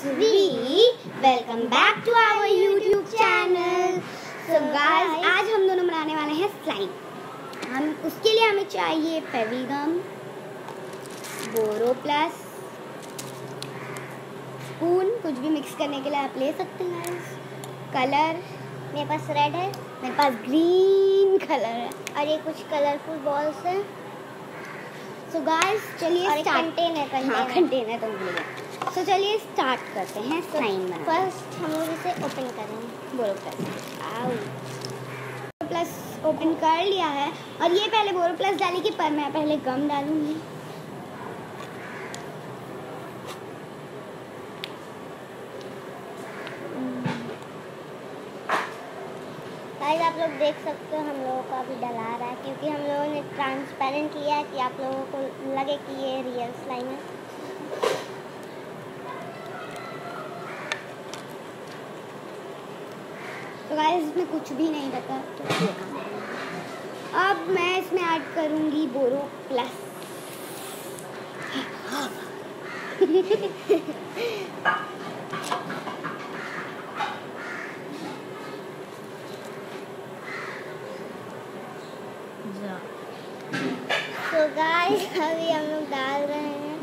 Sri. Welcome back to our YouTube channel. So guys, आज हम दोनों बनाने वाले हैं स्लाइम। हम उसके लिए हमें चाहिए फेविगम, बोरोप्लस, स्पून, कुछ भी मिक्स करने के लिए आप ले सकते हैं। कलर मेरे पास रेड है, मेरे पास ग्रीन कलर है और ये कुछ कलरफुल बॉल्स हैं। सो गाइस चलिए कंटेनर तो भूल गए। सो चलिए स्टार्ट करते हैं स्लाइम बनाना। फर्स्ट हम लोग इसे ओपन करेंगे। बोरोप्लस ओपन कर लिया है और ये पहले बोरोप्लस डालेगी, पर मैं पहले गम डालूंगी। आप लोग देख सकते हो हम लोगों को अभी डला रहा है, क्योंकि हम लोगों ने ट्रांसपेरेंट किया है कि आप लोगों को लगे कि ये रियल स्लाइम है। तो गाइस इसमें कुछ भी नहीं रखा, तो अब मैं इसमें ऐड करूंगी बोरोप्लस। तो गाइस अभी हम लोग डाल रहे हैं।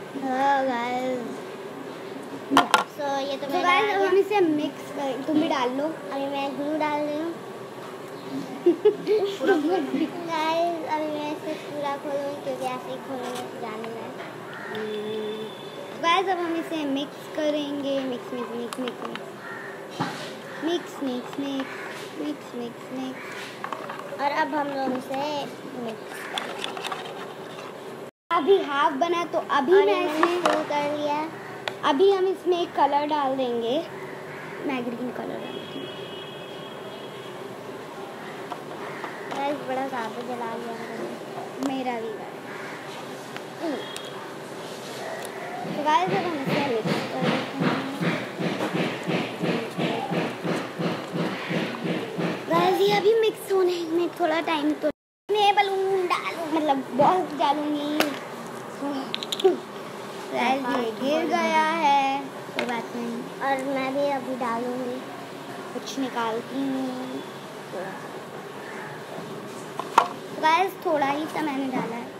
सो ये तो गाइस अब हम इसे मिक्स करें। तुम भी डाल लो। अभी मैं ग्लू डाल रही हूँ। गाइस अभी मैं इसे पूरा खोलूँगी, क्योंकि ऐसे ही खोलूँगी तो जाने में। गाइस अब हम इसे मिक्स करेंगे। Mix mix mix mix mix mix mix mix mix mix और अब हम लोग इसे मिक्स करेंगे। अभी हाफ बना, तो अभी मैं इसमें शुरू कर लिया। अभी हम इसमें एक कलर डाल देंगे। मैं ग्रीन कलर डालती हूँ। बड़ा ज़्यादा जला लिया मेरा भी। तो गाइस अब हम इसे मिक्स कर देते हैं। गाइस ये अभी मिक्स होने में थोड़ा टाइम, तो मैं बलून डालूँ, मतलब बॉल डालूंगी। ये गिर गया है, कोई बात नहीं। और मैं भी अभी डालूंगी, कुछ निकालती हूँ। गाइस थोड़ा ही सा मैंने डाला है।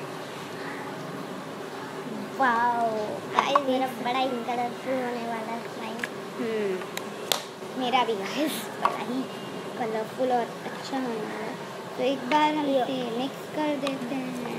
वाओ गाइस मेरा बड़ा ही कलरफुल होने वाला है स्लाइम। मेरा भी गाइस बड़ा ही कलरफुल और अच्छा होने वाला है। तो एक बार हम इसे मिक्स कर देते हैं।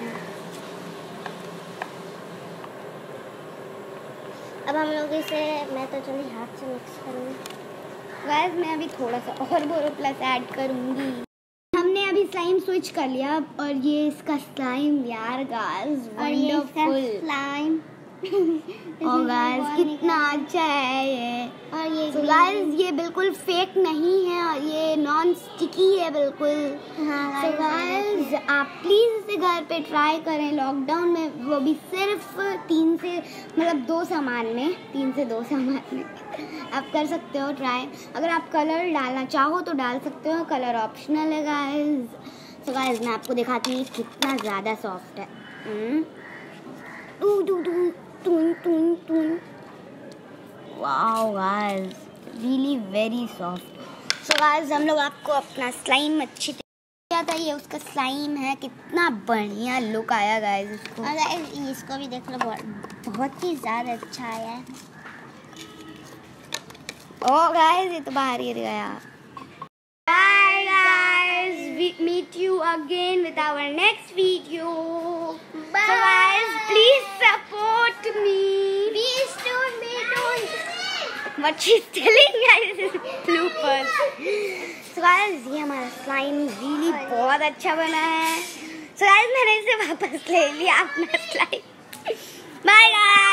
अब हम लोग इसे, मैं तो चलिए हाथ से मिक्स करूँगी। गाइस मैं अभी थोड़ा सा और बोरोप्लस ऐड करूँगी। हमने अभी स्लाइम स्विच कर लिया और ये इसका स्लाइम यार गाइस वंडरफुल स्लाइम। और गाइस कितना अच्छा है ये। और ये तो गाइस ये बिल्कुल फेक नहीं है और ये नॉन स्टिकी है बिल्कुल। तो गाइस आप प्लीज इसे घर पे ट्राई करें लॉकडाउन में, वो भी सिर्फ 3 से 2 सामान में, 3 से 2 सामान में आप कर सकते हो ट्राई। अगर आप कलर डालना चाहो तो डाल सकते हो, कलर ऑप्शनल है गाइस। तो गाइस मैं आपको दिखाती हूँ कितना ज़्यादा सॉफ्ट है। Wow guys really very soft. So guys हम लोग आपको अपना स्लाइम अच्छी था, ये उसका स्लाइम है, कितना बढ़िया लुक आया गाइस इसको। और इसको भी देख लो, बहुत ही ज़्यादा अच्छा आया है। ओ गाइस ये तो बाहर गिर गया। Bye guys, we meet you again with our next video. Bye. So guys please support me. Please don't what she's telling guys is bloopers. So guys ये हमारा स्लाइम really बहुत अच्छा बना है। So guys मैंने इसे वापस ले लिया अपना स्लाइम। Bye guys.